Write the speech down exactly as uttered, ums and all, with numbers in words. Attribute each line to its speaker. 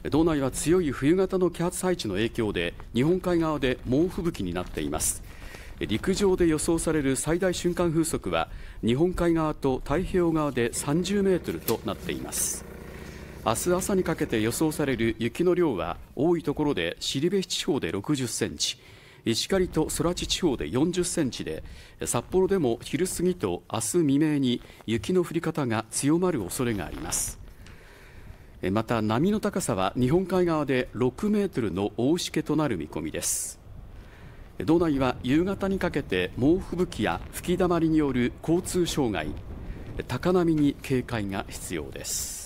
Speaker 1: 道内は強い冬型の気圧配置の影響で日本海側で猛吹雪になっています。陸上で予想される最大瞬間風速は日本海側と太平洋側でさんじゅうメートルとなっています。明日朝にかけて予想される雪の量は多いところで後志地方でろくじゅっセンチ、石狩と空知地方でよんじゅっセンチで、札幌でも昼過ぎと明日未明に雪の降り方が強まる恐れがあります。また波の高さは日本海側でろくメートルの大しけとなる見込みです。道内は夕方にかけて猛吹雪や吹きだまりによる交通障害、高波に警戒が必要です。